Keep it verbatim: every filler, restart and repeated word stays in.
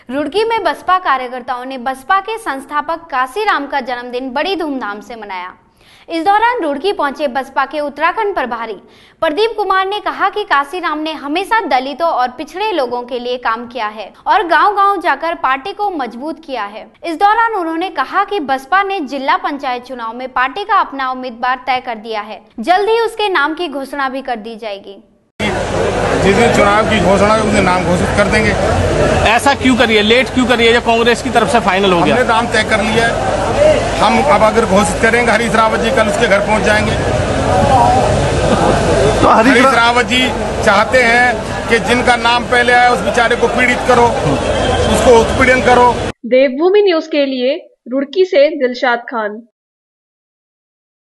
रुड़की में बसपा कार्यकर्ताओं ने बसपा के संस्थापक काशीराम का जन्मदिन बड़ी धूमधाम से मनाया। इस दौरान रुड़की पहुंचे बसपा के उत्तराखंड प्रभारी प्रदीप कुमार ने कहा कि काशीराम ने हमेशा दलितों और पिछड़े लोगों के लिए काम किया है और गांव-गांव जाकर पार्टी को मजबूत किया है। इस दौरान उन्होंने कहा कि बसपा ने जिला पंचायत चुनाव में पार्टी का अपना उम्मीदवार तय कर दिया है, जल्द ही उसके नाम की घोषणा भी कर दी जाएगी। जिस दिन चुनाव की घोषणा उस दिन नाम घोषित कर देंगे। ऐसा क्यों करिए, लेट क्यों करिए, या कांग्रेस की तरफ से फाइनल हो गया? हमने नाम तय कर लिया है। हम अब अगर घोषित करेंगे, हरीश रावत जी कल उसके घर पहुंच जाएंगे। तो हरीश रावत जी चाहते हैं कि जिनका नाम पहले आया उस बेचारे को पीड़ित करो, उसको उत्पीड़न करो। देवभूमि न्यूज के लिए रुड़की से दिलशाद खान।